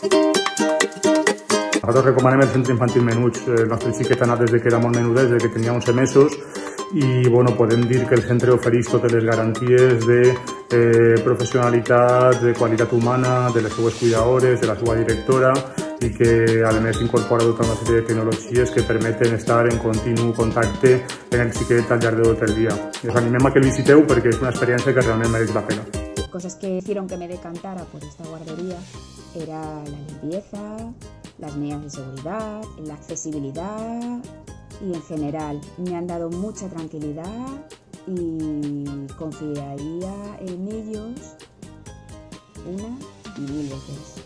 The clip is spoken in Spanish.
Nosaltres recomanem el centre infantil Menuts. El nostre xiquet ha anat des que era molt menudet, des que tenia 11 mesos, i bueno, podem dir que el centre ofereix totes les garanties de professionalitat, de qualitat humana, de les seues cuidadores, de la seva directora, i que a més incorpora tota una sèrie de tecnologies que permeten estar en continu contacte amb el xiquet al llarg de tot el dia. Us animem a que el visiteu perquè és una experiència que realment mereix la pena. Cosas que hicieron que me decantara por esta guardería era la limpieza, las medidas de seguridad, la accesibilidad y en general me han dado mucha tranquilidad y confiaría en ellos una y mil veces.